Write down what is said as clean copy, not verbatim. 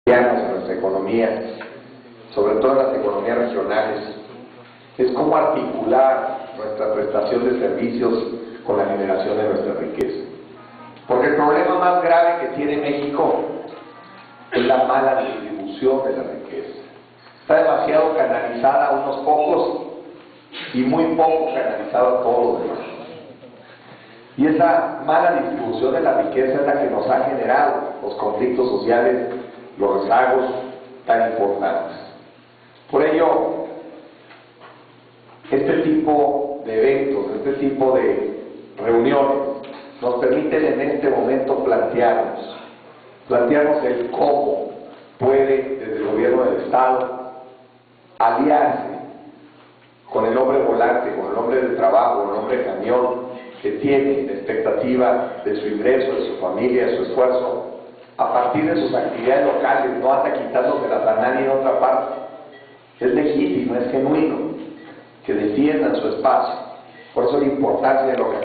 en nuestra economía, sobre todo en las economías regionales, es cómo articular nuestra prestación de servicios con la generación de nuestra riqueza. Porque el problema más grave que tiene México es la mala distribución de la riqueza. Está demasiado canalizada a unos pocos y muy poco canalizado a todos los demás. Y esa mala distribución de la riqueza es la que nos ha generado los conflictos sociales, los rezagos tan importantes. Por ello, este tipo de eventos, este tipo de reuniones nos permiten en este momento plantearnos el cómo puede desde el gobierno del Estado aliarse con el hombre volante, con el hombre de trabajo, con el hombre de camión, que tiene la expectativa de su ingreso, de su familia, de su esfuerzo, a partir de sus actividades locales, no anda quitándoselas a nadie en otra parte. Es legítimo, es genuino que defiendan su espacio. Por eso la importancia de lo que